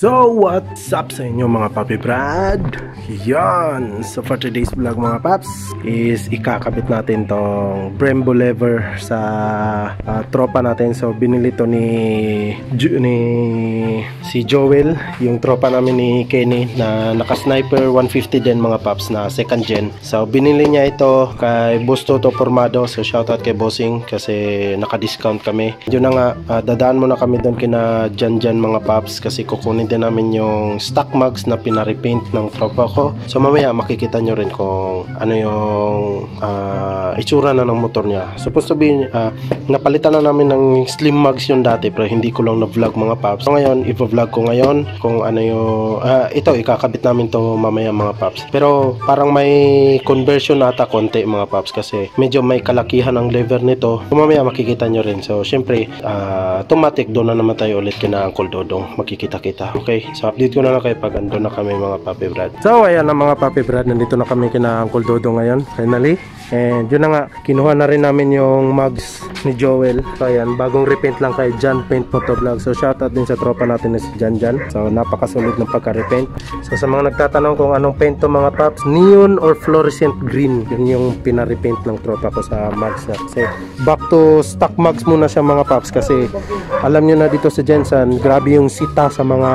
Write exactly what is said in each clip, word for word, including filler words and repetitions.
So what's up sa inyo mga papi brad? Yan, so for today's vlog mga paps is ikakabit natin tong Brembo lever sa uh, tropa natin. So binili to ni, ni si Joel, yung tropa namin ni Kenny na naka Sniper one fifty din mga paps na second gen. So binili niya ito kay Boss Toto Formado. So shoutout kay Bossing kasi naka discount kami. Yun na nga, uh, dadaan muna kami doon kina Jan Jan mga paps kasi kukunin din namin yung stock mugs na pinarepaint ng tropa ko. So mamaya makikita nyo rin kung ano yung uh, itsura na ng motor niya. Supposed to be uh, napalitan na namin ng slim mugs yung dati pero hindi ko lang na vlog mga paps. So ngayon i-vlog ko ngayon kung ano yung uh, ito ikakabit namin to mamaya mga paps. Pero parang may conversion nata konti mga paps kasi medyo may kalakihan ang lever nito. So mamaya makikita nyo rin. So syempre uh, automatic doon na naman tayo ulit kina Uncle Dodong, makikita kita. Okay, so update ko na lang kayo pag ando na kami mga papi brad. So ayan na mga papi brad, nandito na kami kina Uncle Dodong ngayon finally. And yun na nga, kinuha na rin namin yung mugs ni Joel. So ayan, bagong repaint lang kay Jan Paint Motovlog. So shoutout din sa tropa natin na si Jan Jan. So napakasulit ng pagka-repaint. So sa mga nagtatanong kung anong paint to mga paps, neon or fluorescent green, yun yung pina-repaint ng tropa ko sa mugs na. Kasi back to stock mugs muna siya mga paps kasi alam nyo na dito sa Jensen, grabe yung sita sa mga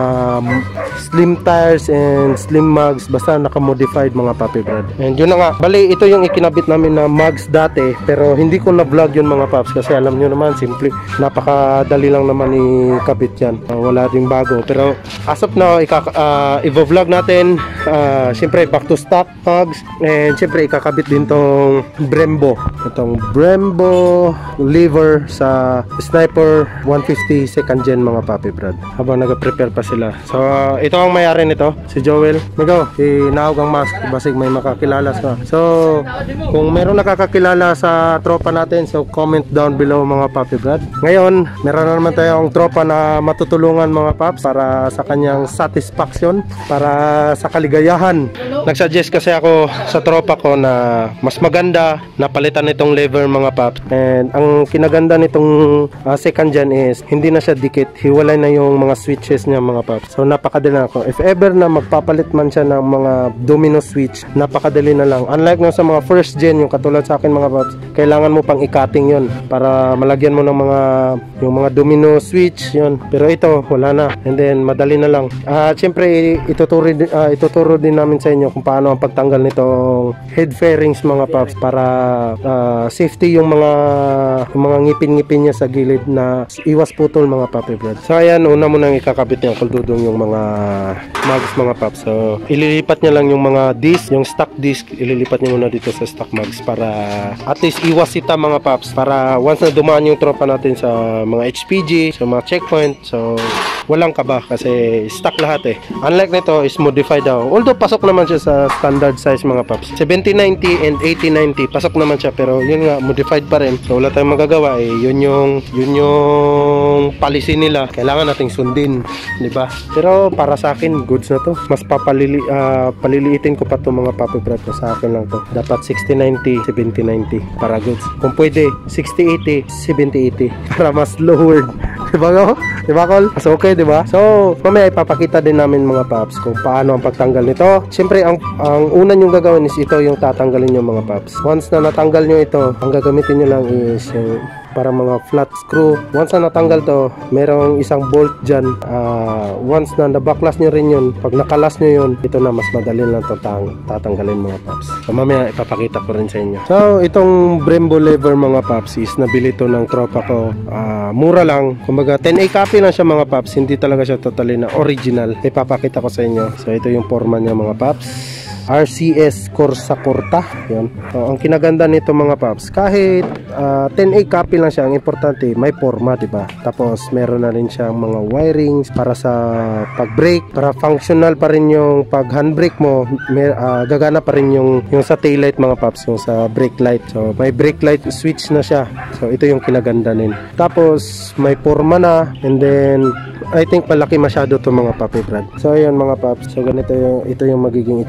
slim tires and slim mugs, basta naka-modified mga papi brad. And yun na nga, bali ito yung ikinabit namin na mugs dati pero hindi ko na vlog yun mga paps kasi alam nyo naman, simple, napakadali lang naman ikabit yan. Uh, wala ding bago pero as of now, uh, i-vlog natin uh, syempre back to stock mugs and syempre ikakabit din tong Brembo, itong Brembo lever sa Sniper one fifty second gen mga papi brad habang nag-prepare pa sila. So uh, ito ang mayari nito, si Joel. Migo, inahog ang mask basig may makakilala sa. So kung meron nakakakilala sa tropa natin, so comment down below mga papi brad. Ngayon meron na naman tayong tropa na matutulungan mga paps para sa kanyang satisfaction, para sa kaligayahan. Nagsuggest kasi ako sa tropa ko na mas maganda na palitan nitong lever mga paps, and ang kinaganda nitong uh, second gen is hindi na siya dikit, hiwalay na yung mga switches niya mga paps. So napakadali na ako, if ever na magpapalit man siya ng mga domino switch, napakadali na lang. Unlike no sa mga first gen, yung katulad sa akin mga paps, kailangan mo pang i-cutting yun para malagyan mo ng mga yung mga domino switch yun, pero ito wala na, and then madali na lang. At uh, syempre ituturo, uh, ituturo din namin sa inyo kung paano ang pagtanggal nitong head fairings mga paps para uh, safety yung mga yung mga ngipin-ngipin niya sa gilid na iwas putol mga papi brad. So ayan, una mo nang ikakabit niya Uncle Dodong yung mga mugs mga paps. So ililipat niya lang yung mga disc, yung stock disc, ililipat niya muna dito sa stock mugs para at least iwas sita mga paps, para once na dumaan yung tropa natin sa mga H P G, sa mga checkpoint, so walang kaba kasi stock lahat eh. Unlike nito is modified daw, although pasok naman siya sa standard size mga paps, seventy ninety and eighty ninety pasok naman siya, pero yun nga modified pa rin, so wala tayong magagawa eh. Yun yung yun yung policy nila, kailangan nating sundin, di ba? Pero para sa akin goods na to, mas papalili uh, paliliitin ko pa to mga papi brad. Sa akin lang to, dapat sixty ninety, seventy ninety para goods. Kung pwede sixty eighty, seventy eighty para mas lowered. Diba ko? Diba Col? Mas okay, diba? So, mamaya ipapakita din namin mga paps kung paano ang pagtanggal nito. Siyempre, ang, ang una nyong gagawin is ito yung tatanggalin nyo mga paps. Once na natanggal nyo ito, ang gagamitin nyo lang is yung para mga flat screw. Once na natanggal to, merong isang bolt dyan. Uh, once na nabaklas nyo rin yun, pag nakalas nyo yun, ito na mas madali lang ito tang tatanggalin mga paps. So mamaya ipapakita ko rin sa inyo. So itong Brembo lever mga paps is nabili to ng tropa ko. Uh, mura lang. Kumbaga ten A copy lang siya mga paps. Hindi talaga siya totally na original. Ipapakita ko sa inyo. So ito yung forma niya mga paps. R C S Corsa Corta. Yan. So, ang kinaganda nito mga paps, kahit uh, ten A copy lang siya, ang importante may forma, diba? Tapos meron na rin siyang mga wirings para sa pag-brake, para functional pa rin yung pag handbrake mo, may, uh, gagana pa rin yung, yung sa taillight mga paps, yung sa brake light. So may brake light switch na siya. So ito yung kinaganda nin. Tapos may forma na, and then I think malaki masyado to mga papi brad. So ayun mga paps, so ganito yung, ito yung magiging itsura niya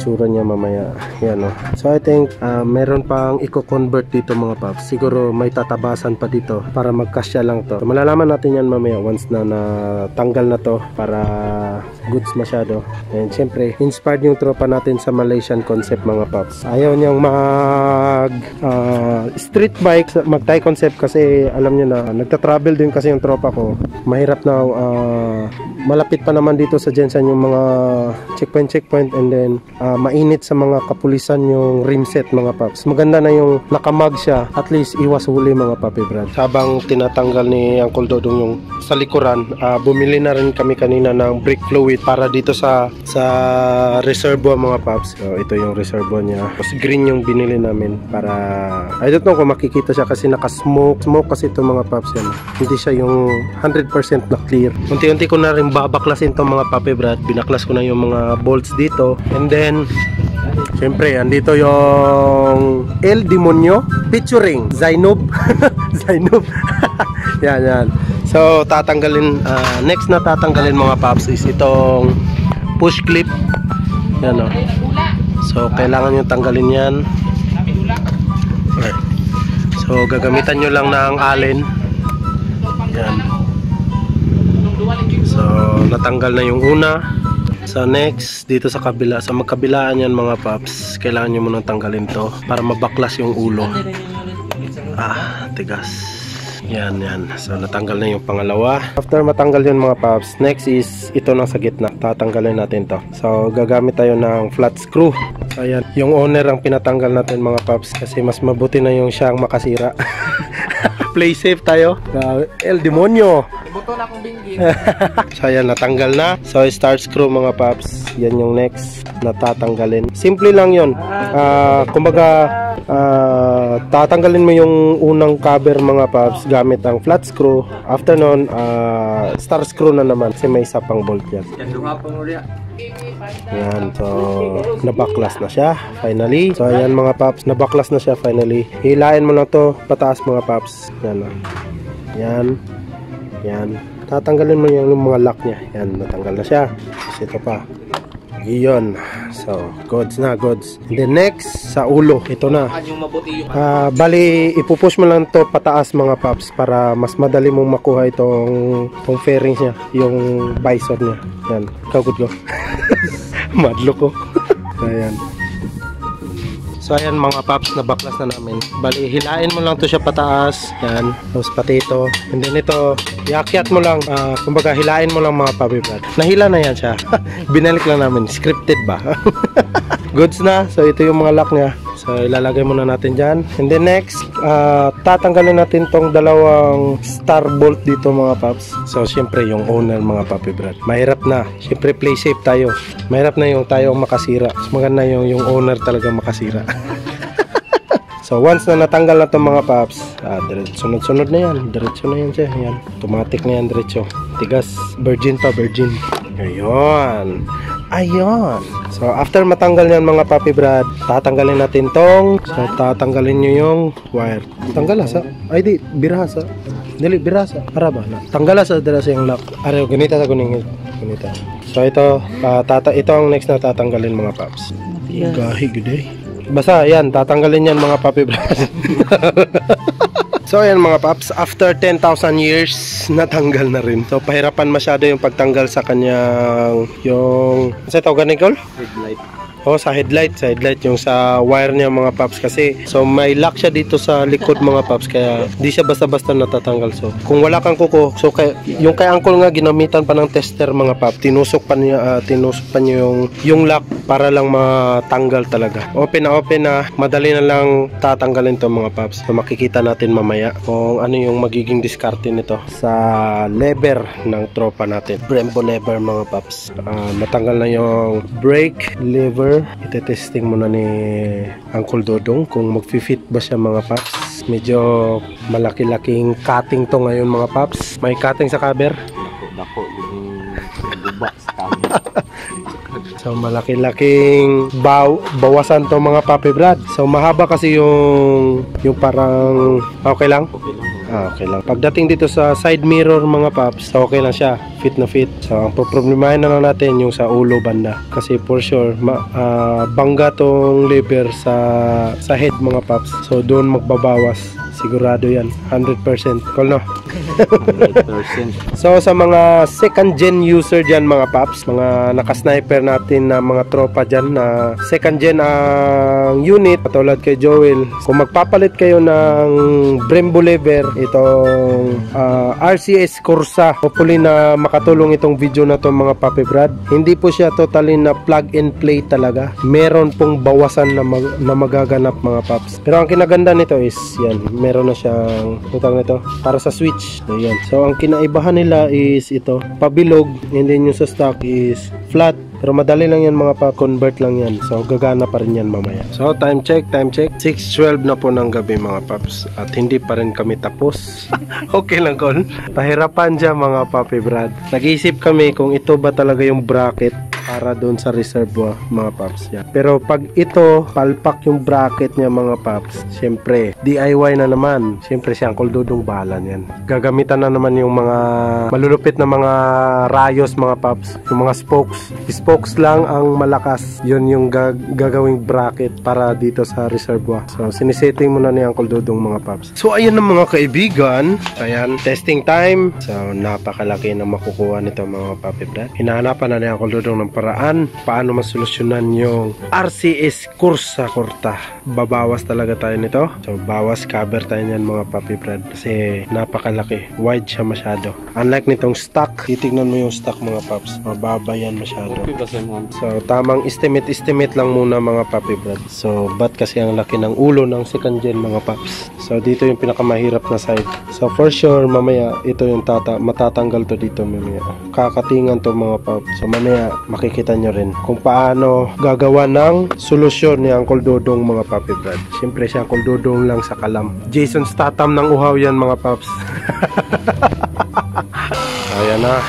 mamaya. Yan o. So I think uh, meron pang i-convert dito mga paps. Siguro may tatabasan pa dito para magkasya lang to. So, malalaman natin yan mamaya once na natanggal na to para goods masyado. And syempre, inspired yung tropa natin sa Malaysian concept mga paps. Ayaw niyang mag uh, street bike, mag-Thai concept kasi alam niyo na, nagta-travel din kasi yung tropa ko. Mahirap na uh, malapit pa naman dito sa Jensen yung mga checkpoint checkpoint and then uh, mainit sa mga kapulisan yung rim set mga paps. Maganda na yung nakamag siya, at least iwas huli mga papi brad. Habang tinatanggal ni Uncle Dodong yung sa likuran, uh, bumili na rin kami kanina ng brake fluid para dito sa sa reservoir mga paps. So ito yung reservoir niya. Tapos green yung binili namin para I don't know kung makikita siya kasi naka-smoke smoke kasi ito mga paps yan. Hindi siya yung one hundred percent na clear. Unti-unti ko na rin babaklasin itong mga papi brad. Binaklas ko na yung mga bolts dito. And then syempre andito yung El Demonyo featuring Zainub. Zainub. Yan yan. So tatanggalin uh, next na tatanggalin mga paps is itong push clip. Yan o. So kailangan nyo tanggalin yan. Okay. So gagamitan nyo lang ng allen. Yan. So natanggal na yung una. So next dito sa kabila, sa magkabilaan yan mga paps, kailangan nyo muna tanggalin to para mabaklas yung ulo. Ah, tigas. Yan yan. So natanggal na yung pangalawa. After matanggal yun mga paps, next is ito na sa gitna. Tatanggalin natin to. So gagamit tayo ng flat screw. So ayan, yung owner ang pinatanggal natin mga paps kasi mas mabuti na yung siyang makasira. Play safe tayo. Uh, El Demonyo. Buto na akong binggin. So ayan, natanggal na. So start screw mga paps. Yan yung next na tatanggalin. Simple lang yun. Uh, kumbaga uh, tatanggalin mo yung unang cover mga paps gamit ang flat screw. After nun, uh, star screw na naman kasi may isa pang bolt yan. Yan, so nabaklas na siya finally. So ayan mga paps, nabaklas na siya finally. Hilain mo lang to pataas mga paps. Yan o. Yan. Yan. Tatanggalin mo yung mga lock niya. Yan, natanggal na siya. Tapos ito pa. Iyon. So, goods na, goods. And then next, sa ulo. Ito na. Uh, bali, ipupush mo lang to pataas mga paps para mas madali mong makuha itong, itong fairings niya. Yung visor niya. Yan. Ikaw, good go. Madlo ko. Ayan. So ayan mga paps, nabaklas na namin. Bali, hilain mo lang to siya pataas. Yan. Tapos pati ito. And then ito, iakyat mo lang. Uh, kumbaga, hilain mo lang mga papi brad. Nahila na yan siya. Binalik lang namin. Scripted ba? Goods na. So ito yung mga lock niya. So ilalagay muna natin dyan. And then next, uh, tatanggalin natin tong dalawang star bolt dito mga paps. So syempre yung owner mga papi brad. Mahirap na. Syempre play safe tayo. Mahirap na yung tayo ang makasira. So, maganda yung, yung owner talaga makasira. So once na natanggal na itong mga paps, ah, sunod-sunod na yan. Diretso na yan siya. Yan. Automatic na yan diretso. Tigas. Virgin pa, virgin. Ayun. Ayun. So after matanggal yan mga papi brad, tatanggalin natin tong. So tatanggalin nyo yung wire. Tanggal sa. Ay di, birasa. Dili, birasa. Para ba? Tanggal sa dirasa yung lock. Araw, ganita sa kuning. Ganita. So ito, uh, tata ito ang next na tatanggalin mga paps. Yes. Gahi gede. Basta yan, tatanggalin yan mga papi brad. So ayan mga paps, after ten thousand years, natanggal na rin. So pahirapan masyado yung pagtanggal sa kanyang yung, sa tawag Nicole? Headlight. Oh, sa headlight, sa headlight yung sa wire niya mga paps kasi so may lock siya dito sa likod mga paps kaya di siya basta-basta natatanggal. So kung wala kang kuko, so kay, yung kay uncle nga ginamitan pa ng tester mga paps, tinusok pa niya uh, tinusok pa niya yung yung lock para lang matanggal talaga. Open na open na, madali na lang tatanggalin to mga paps. So makikita natin mamaya kung ano yung magiging diskarte nito sa lever ng tropa natin. Brembo lever mga paps. Uh, matanggal na yung brake lever. Ite-testing muna ni Uncle Dodong kung mag-fit ba siya mga paps. Medyo malaki-laking cutting to ngayon mga paps. May cutting sa cover. Dako yung guba sa cover. So malaki-laking baw bawasan to mga papi brad. So mahaba kasi yung yung parang okay lang. Okay lang. Ah, okay lang. Pagdating dito sa side mirror mga paps, so okay lang siya, fit na fit. So ang poproblemahin na lang natin yung sa ulo banda, kasi for sure ma, uh, bangga tong lever sa sa head mga paps. So doon magbabawas. Sigurado yan, one hundred percent. Call no? one hundred percent. So sa mga second gen user dyan mga paps, mga nakasniper natin na mga tropa dyan na second gen ang unit, patulad kay Joel, kung magpapalit kayo ng Brembo lever, itong uh, R C S Corsa, hopefully na makatulong itong video na to mga papi brad. Hindi po siya totally na plug and play talaga, meron pong bawasan na, mag na magaganap mga paps. Pero ang kinaganda nito is yan, meron na siyang utang nito para sa switch. Ayan. So ang kinaibahan nila is ito, pabilog, and then yung sa stock is flat. Pero madali lang yan mga pa, convert lang yan. So gagana pa rin yan mamaya. So time check, time check. six twelve na po ng gabi mga paps. At hindi pa rin kami tapos. Okay lang kon. Pahirapan dyan mga papi brad. Nag-iisip kami kung ito ba talaga yung bracket para doon sa reservoir mga paps yan. Pero pag ito, palpak yung bracket niya mga paps, syempre D I Y na naman. Syempre si Uncle Dudong bahala yan. Gagamitan na naman yung mga malulupit na mga rayos mga paps, yung mga spokes. Spokes lang ang malakas, yun yung gag gagawing bracket para dito sa reservoir. So sinisetting muna ni Uncle Dudong mga paps. So ayan na mga kaibigan, ayan, testing time. So napakalaki na makukuha nito mga papi brad. Hinahanapan na ni Uncle Dudong ng paraan paano masolusyonan yung R C S Corsa Corta. Babawas talaga tayo nito. So bawas cover tayo niyan mga papi brad, kasi napakalaki, wide siya masyado. Unlike nitong stock, titignan mo yung stock mga paps, mababa yan masyado. So tamang estimate estimate lang muna mga papi brad. So ba't kasi ang laki ng ulo ng second gen mga paps. So dito yung pinakamahirap na side. So for sure mamaya ito yung tata matatanggal to dito mamaya. Kakatingan to mga paps. So mamaya makikita nyo rin kung paano gagawa ng solusyon ni Uncle Dudong mga papi brad. Siyempre si Uncle Dudong lang sa kalam. Jason Statham ng uhaw yan mga paps. Ayan na.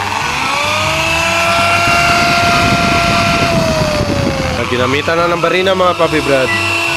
Ginamitan na ng barina mga papi brad.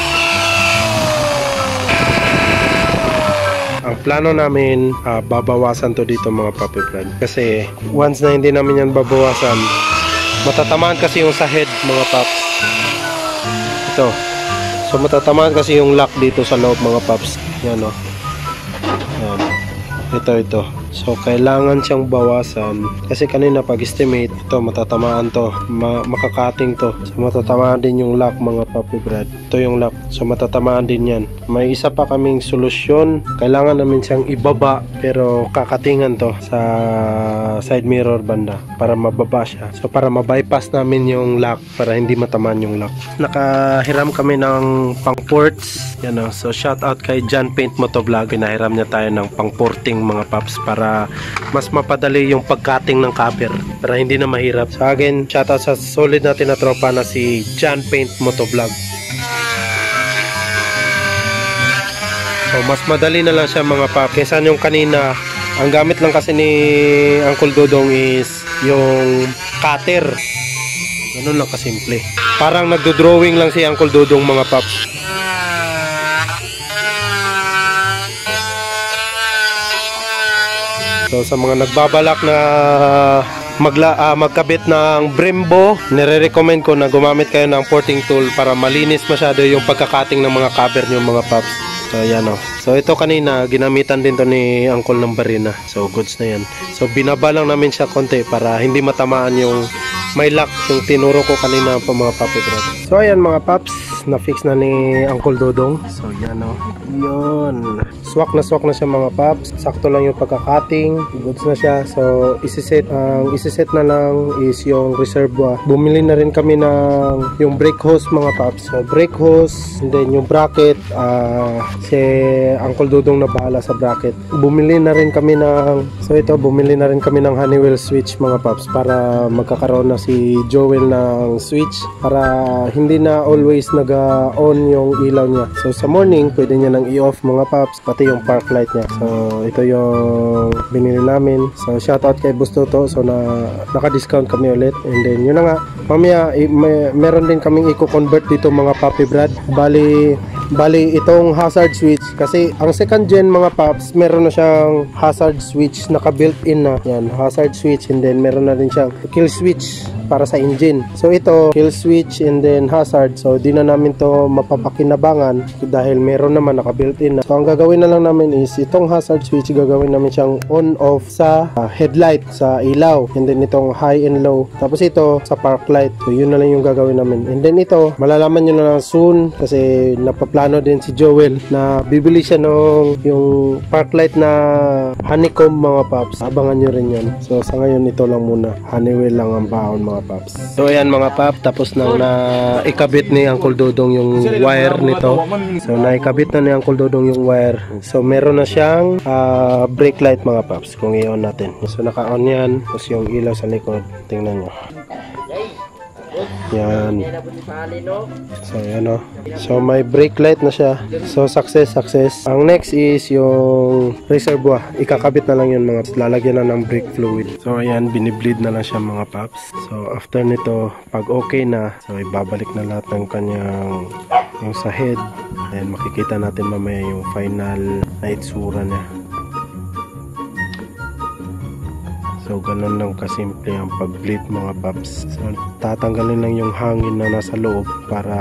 Ang plano namin, uh, babawasan to dito mga papi brad. Kasi once na hindi namin yan babawasan, matatamaan kasi yung sa head mga paps. Ito. So matatamaan kasi yung lock dito sa loob mga paps. Yan o. Yan. Ito ito. So kailangan siyang bawasan, kasi kanina pag estimate ito matatamaan to, ma makakating to. So matatamaan din yung lock mga papi brad. Ito yung lock. So matatamaan din yan. May isa pa kaming solusyon. Kailangan namin siyang ibaba, pero kakatingan to sa side mirror banda para mababa siya. So para ma-bypass namin yung lock, para hindi matamaan yung lock. Nakahiram kami ng pang ports. Yan o. So shout out kay John Paint Motovlog. Pinahiram niya tayo ng pang porting mga paps para mas mapadali yung pagcutting ng cover, para hindi na mahirap. Sa akin, shout out sa solid natin na tropa na si John Paint Motovlog. So mas madali na lang siya mga paps kaysa yung kanina. Ang gamit lang kasi ni Uncle Dudong is yung cutter. Ganun lang kasimple. Parang nagdo-drawing lang si Uncle Dudong mga paps. So sa mga nagbabalak na magla, uh, magkabit ng Brembo, nire-recommend ko na gumamit kayo ng porting tool para malinis masyado yung pagkakating ng mga cover nyo mga paps. So yan o. So ito kanina ginamitan din to ni Uncle ng barina. So goods na yan. So binaba lang namin siya konti para hindi matamaan yung may lock, yung tinuro ko kanina pa mga papi brad. So ayan mga paps, na-fix na ni Uncle Dudong. So yan o. Yun. Swak na swak na siya mga paps. Sakto lang yung pagkakating. Goods na siya. So isiset, ang uh, isiset na lang is yung reservoir. Bumili na rin kami ng yung brake hose mga paps. So brake hose, and then yung bracket, uh, si Uncle Dudong na bahala sa bracket. Bumili na rin kami ng, so ito, bumili na rin kami ng Honeywell switch mga paps para magkakaroon na si Joel ng switch para hindi na always nag-on yung ilaw niya. So sa morning, pwede niya nang i-off mga paps, pati yung park light niya. So ito yung binili namin. So shoutout kay Bustoto. So na naka-discount kami ulit. And then yun na nga, mamaya i may, meron din kaming i-convert dito mga papi brad. Bali Bali, itong hazard switch, kasi ang second gen mga paps, meron na siyang hazard switch naka built in na. Yan, hazard switch, and then meron na rin siyang kill switch para sa engine. So ito, kill switch and then hazard. So di na namin to mapapakinabangan dahil meron naman naka built in na. So ang gagawin na lang namin is itong hazard switch, gagawin namin siyang on off sa uh, headlight, sa ilaw, and then itong high and low. Tapos ito sa park light. So yun na lang yung gagawin namin. And then ito, malalaman nyo na lang soon kasi napaplano din si Joel na bibili siya nung yung park light na honeycomb mga paps. Abangan nyo rin yan. So sa ngayon ito lang muna. Honeywell lang ang baon mga paps. So ayan mga pap, tapos na na ikabit ni Uncle Dodong yung wire nito. So naikabit na ni Uncle Dodong yung wire. So meron na siyang uh, brake light mga paps kung i-on natin. So naka-on yan. Tapos yung ilaw sa likod. Tingnan nyo. Yan. So yan o. So may brake light na siya. So success, success. Ang next is yung reservoir. Ikakabit na lang yun mga paps. Lalagyan na ng brake fluid. So ayan, binibleed na lang siya mga paps. So after nito, pag okay na, so ibabalik na lahat ng kanyang yung sa head. And makikita natin mamaya yung final na itsura niya. So ganun lang kasimple ang pag-bleed mga paps. So tatanggalin lang yung hangin na nasa loob para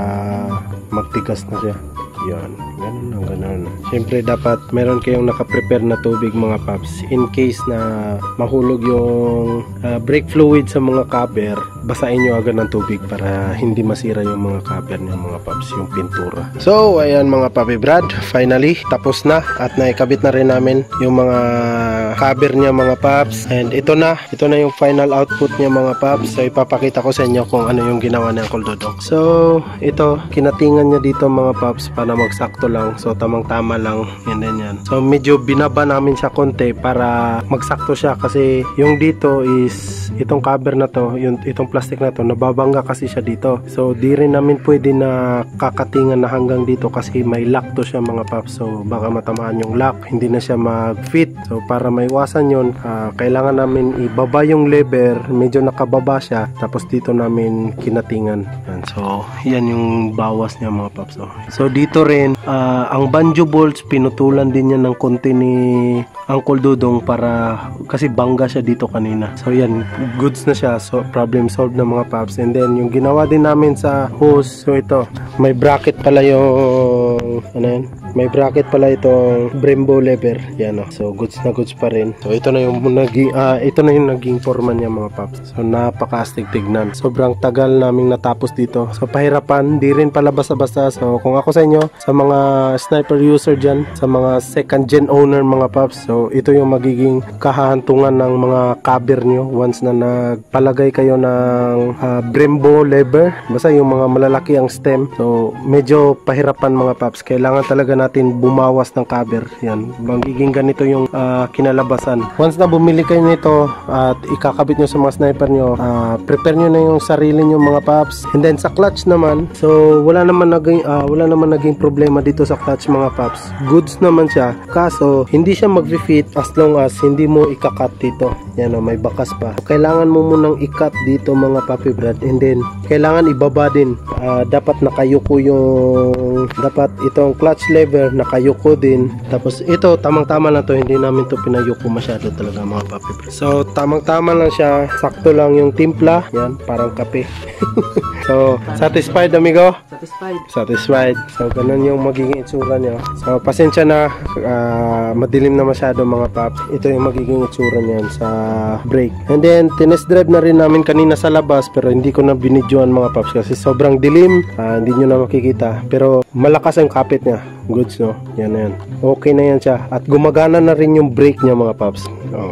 magtigas na siya. Yan, ganun lang, ganun. Siyempre dapat meron kayong nakaprepare na tubig mga paps. In case na mahulog yung uh, brake fluid sa mga cover, basahin nyo agad ng tubig para hindi masira yung mga cover niya mga paps, yung pintura. So ayan mga papi brad, finally tapos na at naikabit na rin namin yung mga cover niya mga paps. And ito na, ito na yung final output niya mga paps. So ipapakita ko sa inyo kung ano yung ginawa ni Uncle Dodong. So ito, kinatingan niya dito mga paps para magsakto lang. So tamang tama lang, yan din yan. So medyo binaba namin siya konti para magsakto siya kasi yung dito is itong cover na to, yung itong plastic na to, nababangga kasi siya dito. So di rin namin pwede na kakatingan na hanggang dito kasi may lock to siya mga paps. So baka matamaan yung lock, hindi na siya mag-fit. So para maiwasan yun, uh, kailangan namin ibaba yung lever, medyo nakababa siya, tapos dito namin kinatingan. Yan. So yan yung bawas niya mga paps. So, so dito rin, uh, ang banjo bolts pinutulan din yan ng konti ni Uncle Dodong para kasi bangga siya dito kanina. So yan, goods na siya. So problem solved na mga paps. And then yung ginawa din namin sa hose, so ito, may bracket pala yung ano yan? May bracket pala itong Brembo lever. Yan o. So goods na goods pa rin. So ito na yung naging uh, ito na yung naging forma niya mga paps. So napaka-astig tignan. Sobrang tagal naming natapos dito. So pahirapan, di rin pala basta-basta. So kung ako sa inyo, sa mga sniper user dyan, sa mga second gen owner mga paps, so ito yung magiging kahahantungan ng mga cover nyo once na nagpalagay kayo ng uh, Brembo lever. Basta yung mga malalaki ang stem. So medyo pahirapan mga paps. Kailangan talaga natin bumawas ng cover. Yan, magiging ganito yung uh, kinalabasan. Once na bumili kayo nito at ikakabit nyo sa mga sniper nyo, uh, prepare nyo na yung sarili nyo mga paps. And then sa clutch naman, so wala naman naging uh, wala naman naging problema dito sa clutch mga paps. Goods naman siya. Kaso hindi siya mag-fit as long as hindi mo ikakat dito. Yan o, may bakas pa. So, kailangan mo munang ikat dito mga papi brad. And then kailangan ibaba din. Uh, dapat nakayuko yung dapat itong clutch lever nakayuko din. Tapos ito tamang-tama lang to, hindi namin to pinayuko masyado talaga mga papi brad. So tamang-tama lang siya, sakto lang yung timpla. Yan, parang kape. So satisfied amigo? Satisfied. Satisfied. So ganun yung magiging itsura niya. So pasensya na, uh, madilim na masyado mga paps. Ito yung magiging itsura niyan sa brake. And then tinest drive na rin namin kanina sa labas, pero hindi ko na binidyoan mga paps kasi sobrang dilim, uh, hindi nyo na makikita. Pero malakas ang kapit niya. Goods no? Yan na yan. Okay na yan siya. At gumagana na rin yung brake niya mga paps. Oh.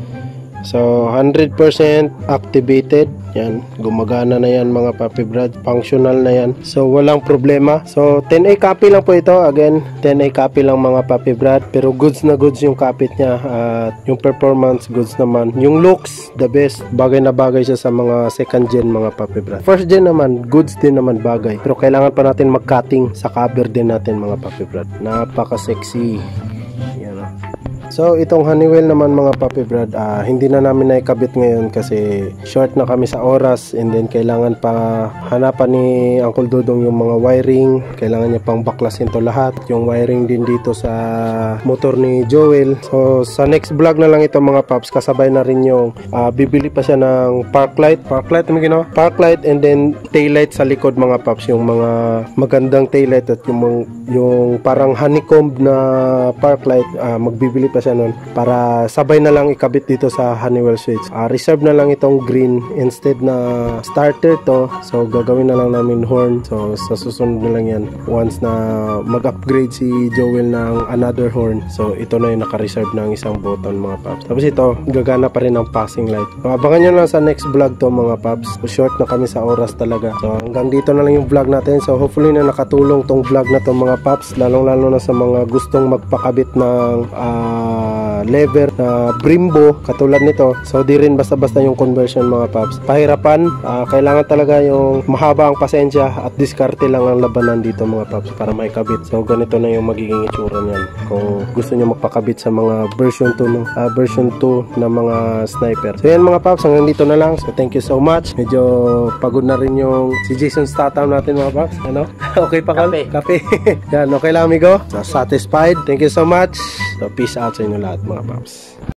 So one hundred percent activated. Yan, gumagana na yan mga papi brad. Functional na yan. So walang problema. So ten A copy lang po ito. Again, ten A copy lang mga papi brad. Pero goods na goods yung kapit niya. At yung performance goods naman. Yung looks, the best. Bagay na bagay siya sa mga second gen mga papi brad. First gen naman, goods din naman bagay. Pero kailangan pa natin mag-cutting sa cover din natin mga papi brad. Napaka sexy. Yan. So itong Honeywell naman mga Papi Brad, uh, hindi na namin naikabit ngayon kasi short na kami sa oras, and then kailangan pa hanapan ni Uncle Dudong yung mga wiring. Kailangan niya pang baklasin to lahat, yung wiring din dito sa motor ni Joel. So sa next vlog na lang ito mga Paps, kasabay na rin yung uh, bibili pa siya ng park light park light ano ginawa? Park light and then tail light sa likod mga Paps, yung mga magandang tail light at yung, yung parang honeycomb na park light. Uh, magbibili pa siya nun para sabay na lang ikabit dito sa Honeywell switch. Uh, reserve na lang itong green instead na starter to, so gagawin na lang namin horn. So sa susunod na lang yan once na mag-upgrade si Joel ng another horn. So ito na yung naka-reserve ng isang button mga Paps. Tapos ito gagana pa rin ng passing light. So, abangan nyo lang sa next vlog to mga Paps. So, short na kami sa oras talaga. So hanggang dito na lang yung vlog natin. So hopefully na nakatulong tong vlog na to mga Paps, lalong lalo na sa mga gustong magpakabit ng uh, lever na Brembo katulad nito. So di rin basta-basta yung conversion mga Paps. Pahirapan, uh, kailangan talaga yung mahaba ang pasensya at diskarte lang ang labanan dito mga Paps para maikabit. So ganito na yung magiging itsura niyan kung gusto nyo magpakabit sa mga version two no? uh, version two na mga sniper. So yan mga Paps, hanggang dito na lang. So thank you so much. Medyo pagod na rin yung si Jason Statham natin mga Paps. Ano? Okay pa ka? Kape. Kape. Yan, okay lang amigo? So, satisfied. Thank you so much. So peace out sa inyo lahat mga Paps.